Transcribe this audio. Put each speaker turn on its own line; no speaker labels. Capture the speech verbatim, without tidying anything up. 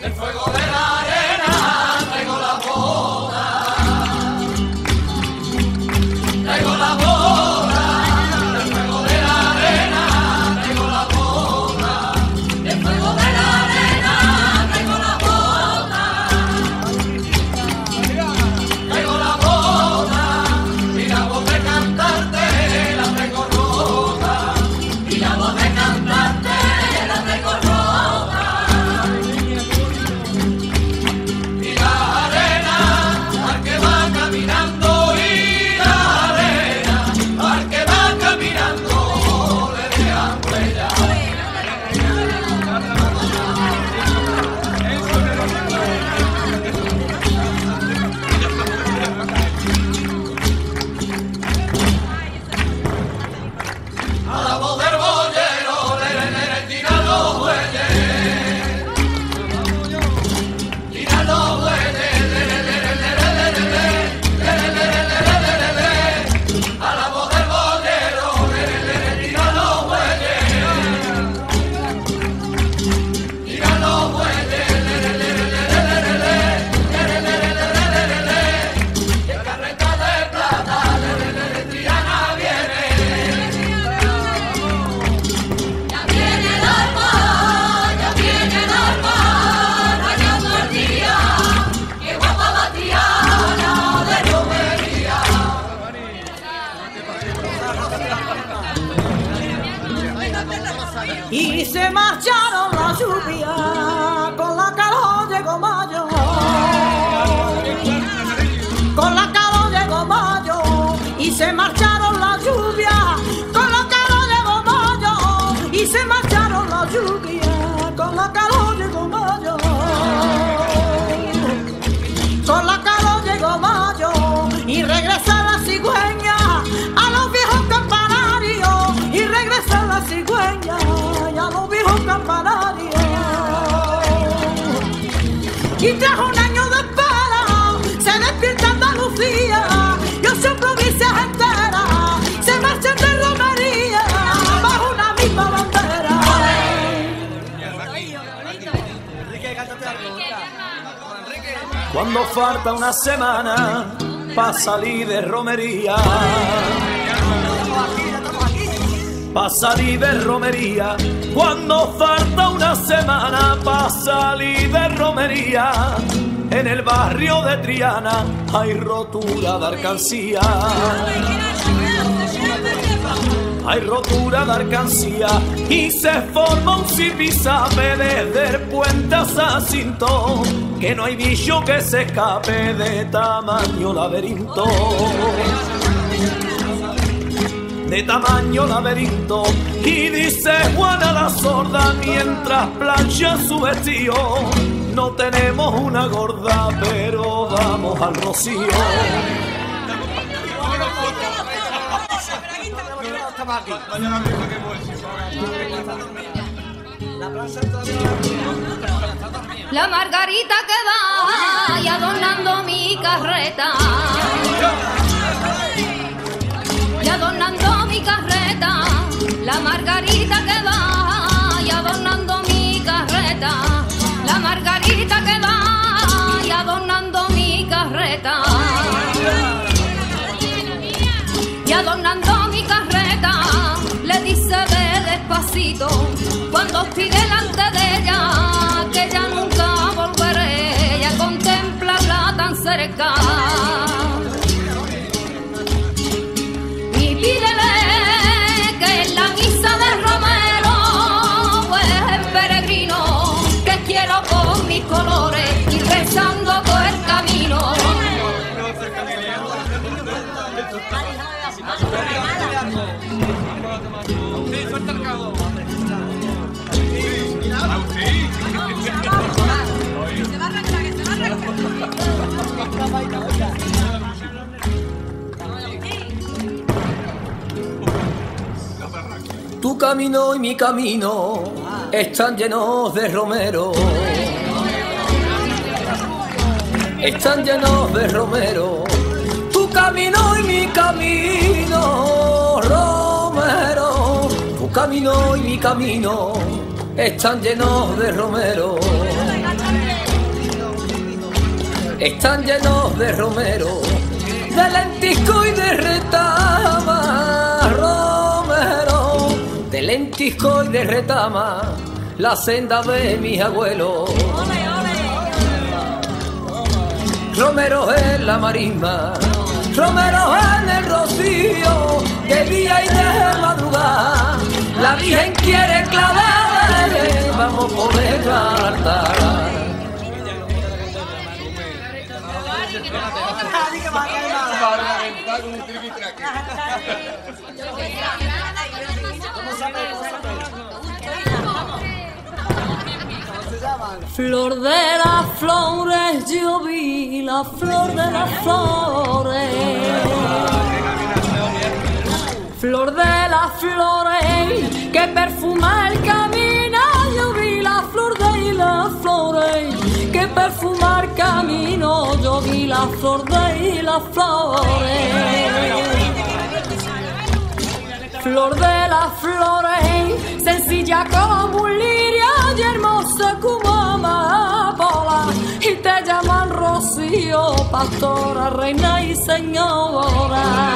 el fuego de la arena, traigo la boda, traigo la boda, el fuego de la arena, traigo la boda, el fuego de la arena, traigo la boda, traigo la boda, y la voz de cantarte la traigo rota, y la voz de cantarte la traigo rota.
Y se marcharon la lluvia, con la calor llegó mayo, con la calor llegó mayo, y se marcharon la lluvia, con la calor llegó mayo, y se marcharon la lluvia, con la calor llegó mayo, con la calor llegó mayo, y regresa la cigüeña a los viejos campanarios, y regresa la cigüeña a los viejos campanarios, y tras un año de espera se despierta Andalucía, yo soy provincias enteras se marchan de romería bajo una misma bandera.
Cuando falta una semana pa' salir de romería, pa' salir de romería, cuando falta una semana pa' salir de romería, en el barrio de Triana hay rotura de alcancía, hay rotura de alcancía, y se forma un zipizape desde el puente a Jacinto, que no hay bicho que se escape de tamaño laberinto, de tamaño laberinto. Y dice Juana la sorda mientras plancha su vestido, no tenemos una gorda pero vamos al rocío.
La margarita que va y adornando mi carreta, y adornando mi carreta, la margarita que va y adornando mi carreta, la margarita que va y adornando mi carreta, y adornando mi carreta, le dice ve despacito, cuando estoy delante de ella, que ya nunca volveré a contemplarla tan cerca. Y pídele que en la misa de Romero, pues el peregrino, que quiero con mis colores ir rezando todo el camino.
Tu camino y mi camino están llenos de romero, están llenos de romero. Tu camino y mi camino, romero, tu camino y mi camino están llenos de romero. están llenos de romero, de lentisco y de retama. Romero, de lentisco y de retama, la senda de mis abuelos. Romero en la marisma, romero en el rocío, de día y de madrugada. La Virgen quiere clavar, vamos a poner al altar.
Flor de las flores, yo vi la flor de las flores. Flor de las flores que perfuma el camino, yo vi la flor de las flores que perfuma el camino, yo vi la flor de las flores. Flor de las flores, sencilla como un lirio y hermosa como amapola, y te llaman Rocío, pastora, reina y señora.